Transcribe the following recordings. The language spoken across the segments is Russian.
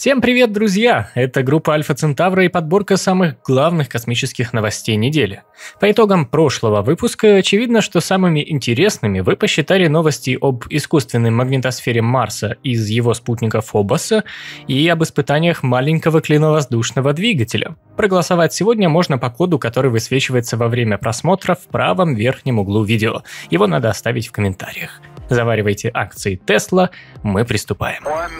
Всем привет, друзья! Это группа Альфа Центавра и подборка самых главных космических новостей недели. По итогам прошлого выпуска очевидно, что самыми интересными вы посчитали новости об искусственной магнитосфере Марса из его спутника Фобоса и об испытаниях маленького клиновоздушного двигателя. Проголосовать сегодня можно по коду, который высвечивается во время просмотра в правом верхнем углу видео. Его надо оставить в комментариях. Заваривайте акции Tesla, мы приступаем.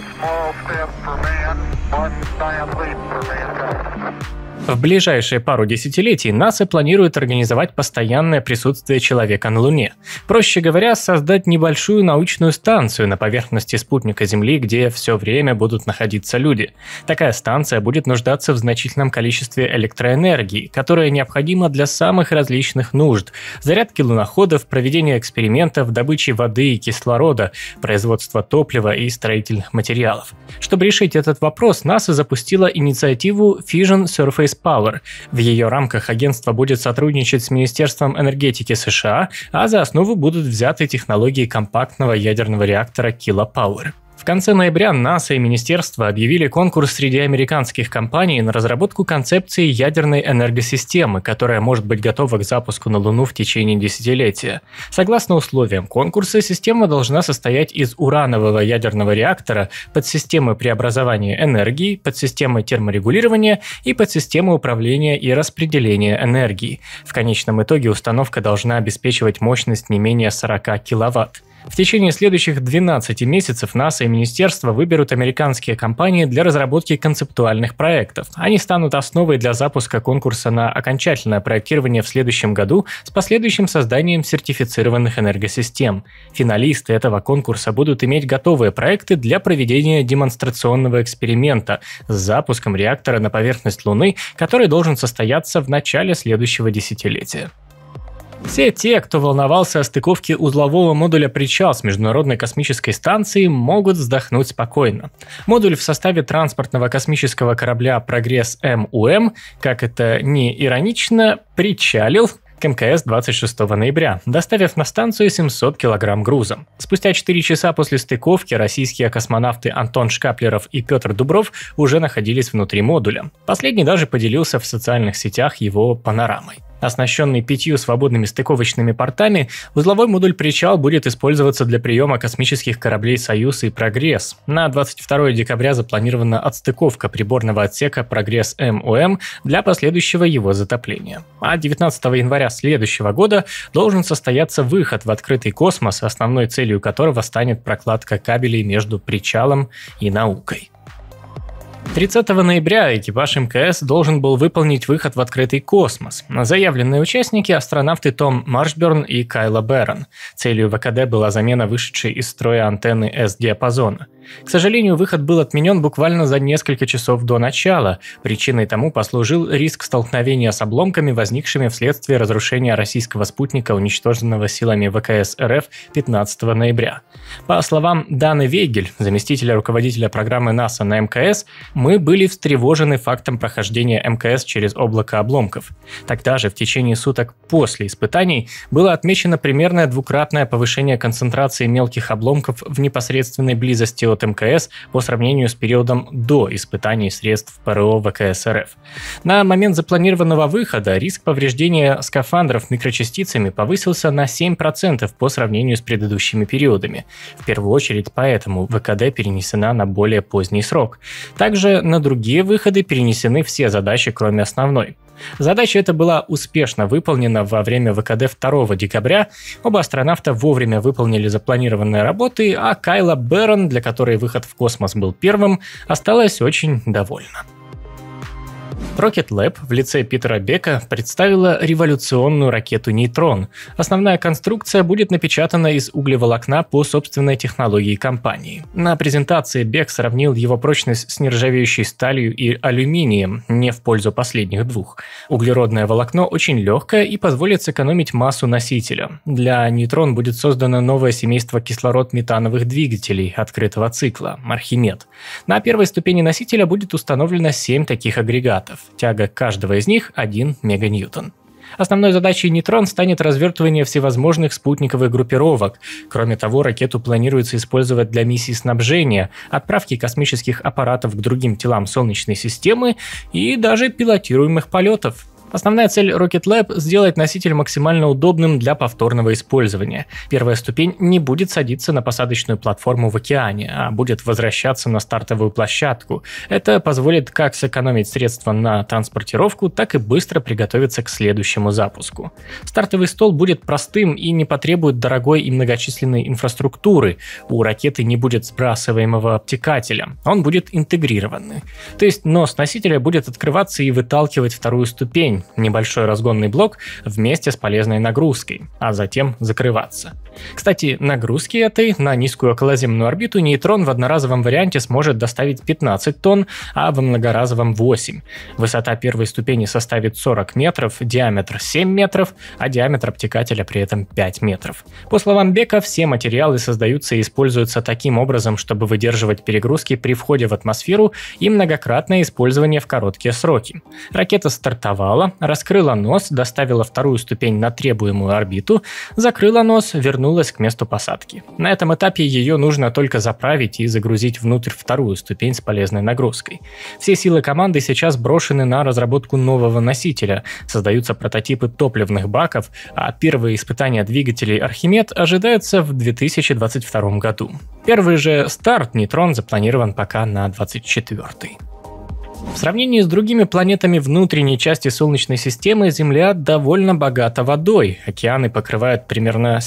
В ближайшие пару десятилетий НАСА планирует организовать постоянное присутствие человека на Луне. Проще говоря, создать небольшую научную станцию на поверхности спутника Земли, где все время будут находиться люди. Такая станция будет нуждаться в значительном количестве электроэнергии, которая необходима для самых различных нужд: зарядки луноходов, проведения экспериментов, добычи воды и кислорода, производства топлива и строительных материалов. Чтобы решить этот вопрос, НАСА запустила инициативу Fission Surface Power. В ее рамках агентство будет сотрудничать с Министерством энергетики США, а за основу будут взяты технологии компактного ядерного реактора Kilopower. В конце ноября НАСА и министерство объявили конкурс среди американских компаний на разработку концепции ядерной энергосистемы, которая может быть готова к запуску на Луну в течение десятилетия. Согласно условиям конкурса, система должна состоять из уранового ядерного реактора, подсистемы преобразования энергии, подсистемы терморегулирования и подсистемы управления и распределения энергии. В конечном итоге установка должна обеспечивать мощность не менее 40 киловатт. В течение следующих 12 месяцев НАСА и министерство выберут американские компании для разработки концептуальных проектов. Они станут основой для запуска конкурса на окончательное проектирование в следующем году с последующим созданием сертифицированных энергосистем. Финалисты этого конкурса будут иметь готовые проекты для проведения демонстрационного эксперимента с запуском реактора на поверхность Луны, который должен состояться в начале следующего десятилетия. Все те, кто волновался о стыковке узлового модуля «Причал» с Международной космической станцией, могут вздохнуть спокойно. Модуль в составе транспортного космического корабля «Прогресс МУМ», как это ни иронично, причалил к МКС 26 ноября, доставив на станцию 700 кг грузом. Спустя 4 часа после стыковки российские космонавты Антон Шкаплеров и Петр Дубров уже находились внутри модуля. Последний даже поделился в социальных сетях его панорамой. Оснащенный 5 свободными стыковочными портами, узловой модуль «Причал» будет использоваться для приема космических кораблей «Союз» и «Прогресс». На 22 декабря запланирована отстыковка приборного отсека «Прогресс МУМ» для последующего его затопления. А 19 января следующего года должен состояться выход в открытый космос, основной целью которого станет прокладка кабелей между «Причалом» и наукой. 30 ноября экипаж МКС должен был выполнить выход в открытый космос. Заявленные участники – астронавты Том Маршберн и Кайла Бэрон. Целью ВКД была замена вышедшей из строя антенны S-диапазона. К сожалению, выход был отменен буквально за несколько часов до начала. Причиной тому послужил риск столкновения с обломками, возникшими вследствие разрушения российского спутника, уничтоженного силами ВКС РФ 15 ноября. По словам Даны Вейгель, заместителя руководителя программы НАСА на МКС, мы были встревожены фактом прохождения МКС через облако обломков. Тогда же, в течение суток после испытаний, было отмечено примерно двукратное повышение концентрации мелких обломков в непосредственной близости от МКС по сравнению с периодом до испытаний средств ПРО ВКС РФ. На момент запланированного выхода риск повреждения скафандров микрочастицами повысился на 7% по сравнению с предыдущими периодами. В первую очередь поэтому ВКД перенесена на более поздний срок. Также на другие выходы перенесены все задачи, кроме основной. Задача эта была успешно выполнена во время ВКД 2 декабря. Оба астронавта вовремя выполнили запланированные работы, а Кайла Бэрон, для которой выход в космос был первым, осталась очень довольна. Rocket Lab в лице Питера Бека представила революционную ракету «Нейтрон». Основная конструкция будет напечатана из углеволокна по собственной технологии компании. На презентации Бек сравнил его прочность с нержавеющей сталью и алюминием, не в пользу последних двух. Углеродное волокно очень легкое и позволит сэкономить массу носителя. Для «Нейтрон» будет создано новое семейство кислород-метановых двигателей открытого цикла – «Архимед». На первой ступени носителя будет установлено 7 таких агрегатов. Тяга каждого из них 1 меганьютон. Основной задачей «Нейтрон» станет развертывание всевозможных спутниковых группировок. Кроме того, ракету планируется использовать для миссий снабжения, отправки космических аппаратов к другим телам Солнечной системы и даже пилотируемых полетов. Основная цель Rocket Lab – сделать носитель максимально удобным для повторного использования. Первая ступень не будет садиться на посадочную платформу в океане, а будет возвращаться на стартовую площадку. Это позволит как сэкономить средства на транспортировку, так и быстро приготовиться к следующему запуску. Стартовый стол будет простым и не потребует дорогой и многочисленной инфраструктуры. У ракеты не будет сбрасываемого обтекателя, он будет интегрированный. То есть нос носителя будет открываться и выталкивать вторую ступень, небольшой разгонный блок вместе с полезной нагрузкой, а затем закрываться. Кстати, нагрузки этой на низкую околоземную орбиту «Нейтрон» в одноразовом варианте сможет доставить 15 тонн, а в многоразовом 8. Высота первой ступени составит 40 метров, диаметр 7 метров, а диаметр обтекателя при этом 5 метров. По словам Бека, все материалы создаются и используются таким образом, чтобы выдерживать перегрузки при входе в атмосферу и многократное использование в короткие сроки. Ракета стартовала, раскрыла нос, доставила вторую ступень на требуемую орбиту, закрыла нос, вернулась к месту посадки. На этом этапе ее нужно только заправить и загрузить внутрь вторую ступень с полезной нагрузкой. Все силы команды сейчас брошены на разработку нового носителя, создаются прототипы топливных баков, а первые испытания двигателей «Архимед» ожидаются в 2022 году. Первый же старт «Нейтрон» запланирован пока на 2024. В сравнении с другими планетами внутренней части Солнечной системы Земля довольно богата водой. Океаны покрывают примерно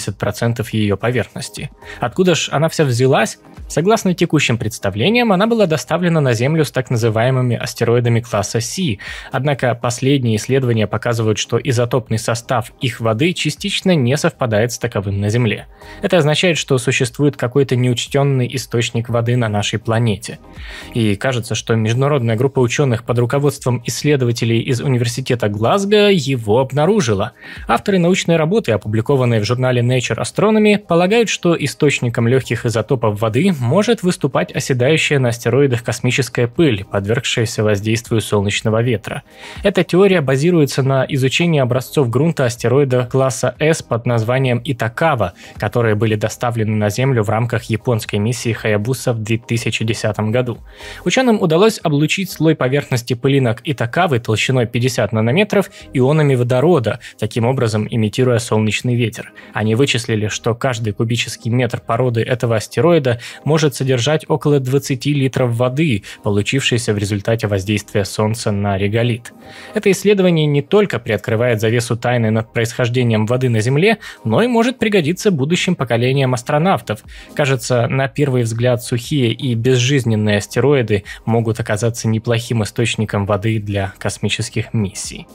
70% ее поверхности. Откуда ж она вся взялась? Согласно текущим представлениям, она была доставлена на Землю с так называемыми астероидами класса Си. Однако последние исследования показывают, что изотопный состав их воды частично не совпадает с таковым на Земле. Это означает, что существует какой-то неучтенный источник воды на нашей планете. И кажется, что международная группа ученых под руководством исследователей из университета Глазго его обнаружила. Авторы научной работы, опубликованной в журнале Nature Astronomy, полагают, что источником легких изотопов воды может выступать оседающая на астероидах космическая пыль, подвергшаяся воздействию солнечного ветра. Эта теория базируется на изучении образцов грунта астероида класса S под названием Итакава, которые были доставлены на Землю в рамках японской миссии Хаябуса в 2010 году. Ученым удалось облучить слой поверхности пылинок Итакавы толщиной 50 нанометров ионами водорода, таким образом имитируя солнечный ветер. Они вычислили, что каждый кубический метр породы этого астероида может содержать около 20 литров воды, получившейся в результате воздействия Солнца на реголит. Это исследование не только приоткрывает завесу тайны над происхождением воды на Земле, но и может пригодиться будущим поколениям астронавтов. Кажется, на первый взгляд сухие и безжизненные астероиды могут оказаться неплохим источником воды для космических миссий.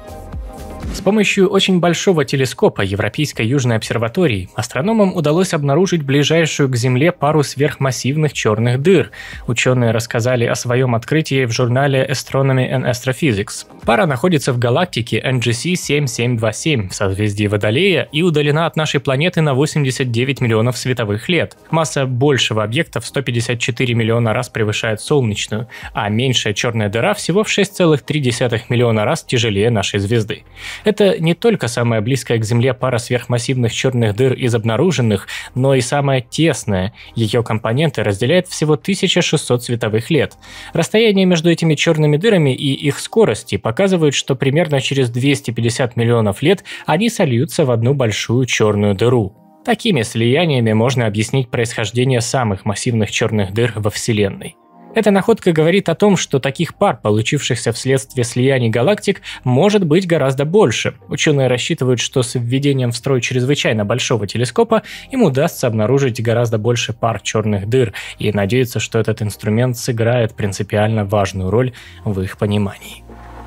С помощью очень большого телескопа Европейской Южной обсерватории астрономам удалось обнаружить ближайшую к Земле пару сверхмассивных черных дыр. Ученые рассказали о своем открытии в журнале Astronomy and Astrophysics. Пара находится в галактике NGC 7727 в созвездии Водолея и удалена от нашей планеты на 89 миллионов световых лет. Масса большего объекта в 154 миллиона раз превышает солнечную, а меньшая черная дыра всего в 6,3 миллиона раз тяжелее нашей звезды. Это не только самая близкая к Земле пара сверхмассивных черных дыр из обнаруженных, но и самая тесная. Ее компоненты разделяют всего 1600 световых лет. Расстояние между этими черными дырами и их скорости показывают, что примерно через 250 миллионов лет они сольются в одну большую черную дыру. Такими слияниями можно объяснить происхождение самых массивных черных дыр во Вселенной. Эта находка говорит о том, что таких пар, получившихся вследствие слияний галактик, может быть гораздо больше. Ученые рассчитывают, что с введением в строй чрезвычайно большого телескопа им удастся обнаружить гораздо больше пар черных дыр, и надеются, что этот инструмент сыграет принципиально важную роль в их понимании.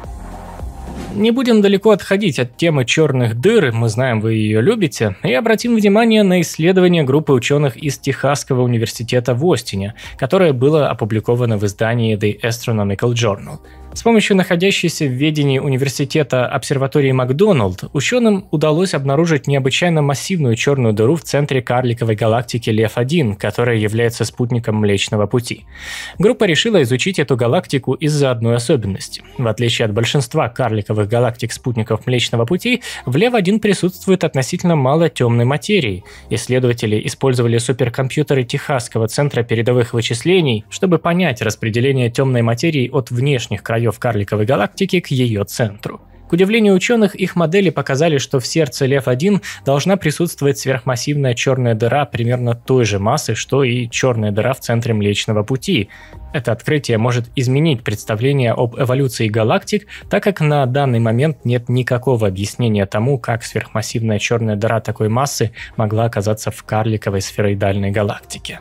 Не будем далеко отходить от темы черных дыр, мы знаем, вы ее любите, и обратим внимание на исследование группы ученых из Техасского университета в Остине, которое было опубликовано в издании The Astronomical Journal. С помощью находящейся в ведении университета обсерватории Макдоналд ученым удалось обнаружить необычайно массивную черную дыру в центре карликовой галактики Лев-1, которая является спутником Млечного Пути. Группа решила изучить эту галактику из-за одной особенности. В отличие от большинства карликовых галактик-спутников Млечного Пути, в Лев-1 присутствует относительно мало темной материи. Исследователи использовали суперкомпьютеры Техасского центра передовых вычислений, чтобы понять распределение темной материи от внешних краев карликовой галактики к ее центру. К удивлению ученых, их модели показали, что в сердце Лев-1 должна присутствовать сверхмассивная черная дыра примерно той же массы, что и черная дыра в центре Млечного Пути. Это открытие может изменить представление об эволюции галактик, так как на данный момент нет никакого объяснения тому, как сверхмассивная черная дыра такой массы могла оказаться в карликовой сфероидальной галактике.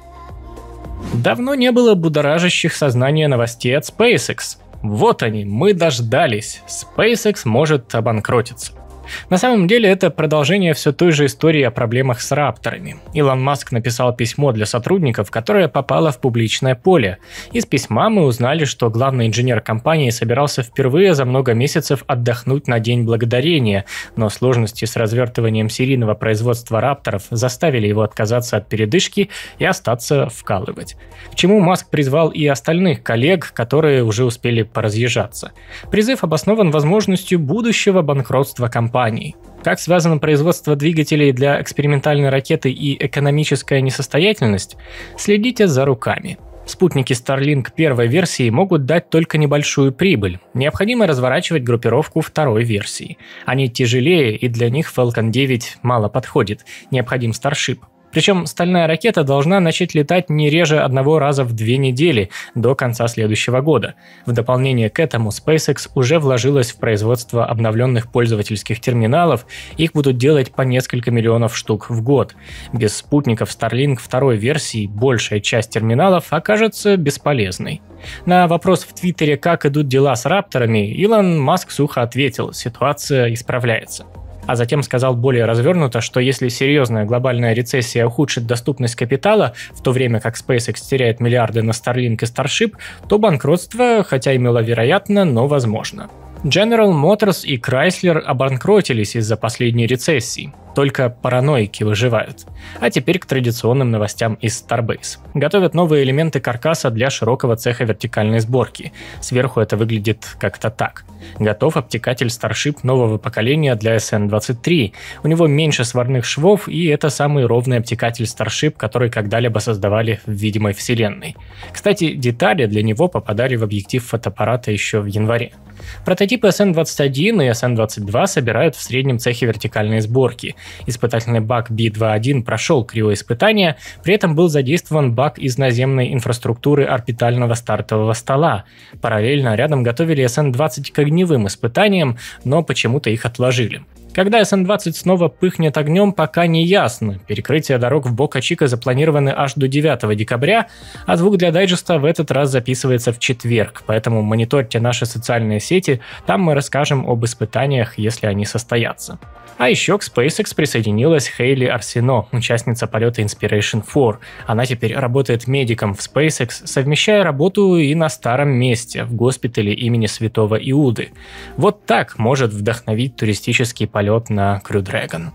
Давно не было будоражащих сознание новостей от SpaceX. Вот они, мы дождались. SpaceX может обанкротиться. На самом деле это продолжение все той же истории о проблемах с рапторами. Илон Маск написал письмо для сотрудников, которое попало в публичное поле. Из письма мы узнали, что главный инженер компании собирался впервые за много месяцев отдохнуть на День Благодарения, но сложности с развертыванием серийного производства рапторов заставили его отказаться от передышки и остаться вкалывать. К чему Маск призвал и остальных коллег, которые уже успели поразъезжаться. Призыв обоснован возможностью будущего банкротства компании. Как связано производство двигателей для экспериментальной ракеты и экономическая несостоятельность? Следите за руками. Спутники Starlink первой версии могут дать только небольшую прибыль. Необходимо разворачивать группировку второй версии. Они тяжелее, и для них Falcon 9 мало подходит. Необходим Starship. Причем стальная ракета должна начать летать не реже одного раза в 2 недели до конца следующего года. В дополнение к этому SpaceX уже вложилась в производство обновленных пользовательских терминалов, их будут делать по несколько миллионов штук в год. Без спутников Starlink второй версии большая часть терминалов окажется бесполезной. На вопрос в Твиттере, как идут дела с рапторами, Илон Маск сухо ответил: ситуация исправляется. А затем сказал более развернуто, что если серьезная глобальная рецессия ухудшит доступность капитала, в то время как SpaceX теряет миллиарды на Starlink и Starship, то банкротство, хотя и маловероятно, но возможно. General Motors и Chrysler обанкротились из-за последней рецессии. Только параноики выживают. А теперь к традиционным новостям из Starbase. Готовят новые элементы каркаса для широкого цеха вертикальной сборки. Сверху это выглядит как-то так. Готов обтекатель Starship нового поколения для SN-23. У него меньше сварных швов, и это самый ровный обтекатель Starship, который когда-либо создавали в видимой вселенной. Кстати, детали для него попадали в объектив фотоаппарата еще в январе. Прототипы SN-21 и SN-22 собирают в среднем цехе вертикальной сборки. Испытательный бак B-2.1 прошел криоиспытания, при этом был задействован бак из наземной инфраструктуры орбитального стартового стола. Параллельно рядом готовили SN-20 к огневым испытаниям, но почему-то их отложили. Когда SN-20 снова пыхнет огнем, пока не ясно. Перекрытие дорог в Бока-Чика запланированы аж до 9 декабря, а звук для дайджеста в этот раз записывается в четверг, поэтому мониторьте наши социальные сети, там мы расскажем об испытаниях, если они состоятся. А еще к SpaceX присоединилась Хейли Арсено, участница полета Inspiration 4. Она теперь работает медиком в SpaceX, совмещая работу и на старом месте, в госпитале имени Святого Иуды. Вот так может вдохновить туристический полет на Crew Dragon.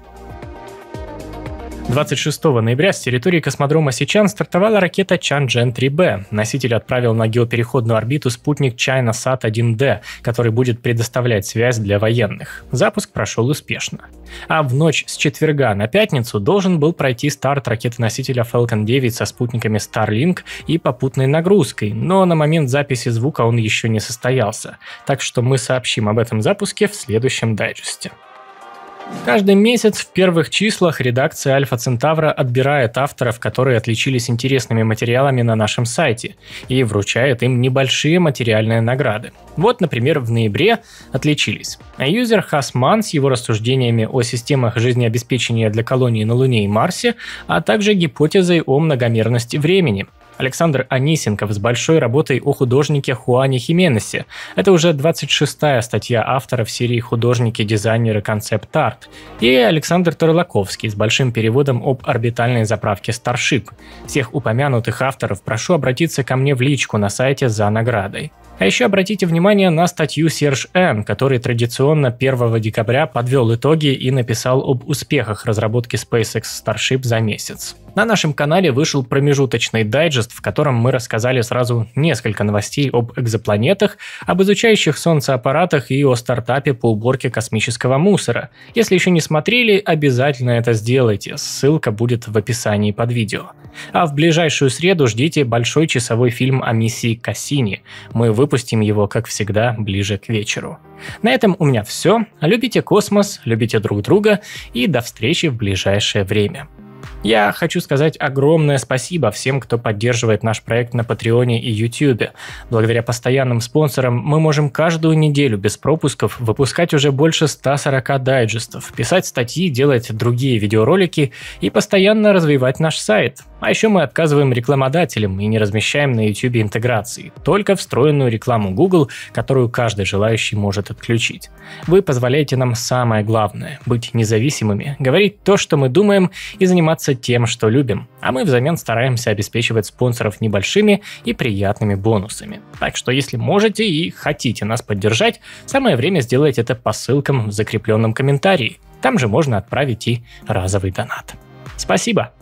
26 ноября с территории космодрома Сичан стартовала ракета Чанчжэн-3B. Носитель отправил на геопереходную орбиту спутник ChinaSat-1D, который будет предоставлять связь для военных. Запуск прошел успешно. А в ночь с четверга на пятницу должен был пройти старт ракеты-носителя Falcon 9 со спутниками Starlink и попутной нагрузкой, но на момент записи звука он еще не состоялся. Так что мы сообщим об этом запуске в следующем дайджесте. Каждый месяц в первых числах редакция Альфа Центавра отбирает авторов, которые отличились интересными материалами на нашем сайте, и вручает им небольшие материальные награды. Вот, например, в ноябре отличились юзер Хасман с его рассуждениями о системах жизнеобеспечения для колоний на Луне и Марсе, а также гипотезой о многомерности времени. Александр Анисенков с большой работой о художнике Хуане Хименесе. Это уже 26-я статья автора в серии «Художники, дизайнеры, концепт-арт». И Александр Торлаковский с большим переводом об орбитальной заправке Starship. Всех упомянутых авторов прошу обратиться ко мне в личку на сайте за наградой. А еще обратите внимание на статью Serge N, который традиционно 1 декабря подвел итоги и написал об успехах разработки SpaceX Starship за месяц. На нашем канале вышел промежуточный дайджест, в котором мы рассказали сразу несколько новостей об экзопланетах, об изучающих Солнце аппаратах и о стартапе по уборке космического мусора. Если еще не смотрели, обязательно это сделайте, ссылка будет в описании под видео. А в ближайшую среду ждите большой часовой фильм о миссии Кассини. Мы выпустим его, как всегда, ближе к вечеру. На этом у меня все. Любите космос, любите друг друга и до встречи в ближайшее время. Я хочу сказать огромное спасибо всем, кто поддерживает наш проект на Патреоне и Ютубе. Благодаря постоянным спонсорам мы можем каждую неделю без пропусков выпускать уже больше 140 дайджестов, писать статьи, делать другие видеоролики и постоянно развивать наш сайт. А еще мы отказываем рекламодателям и не размещаем на YouTube интеграции, только встроенную рекламу Google, которую каждый желающий может отключить. Вы позволяете нам самое главное – быть независимыми, говорить то, что мы думаем, и заниматься тем, что любим. А мы взамен стараемся обеспечивать спонсоров небольшими и приятными бонусами. Так что если можете и хотите нас поддержать, самое время сделать это по ссылкам в закрепленном комментарии. Там же можно отправить и разовый донат. Спасибо!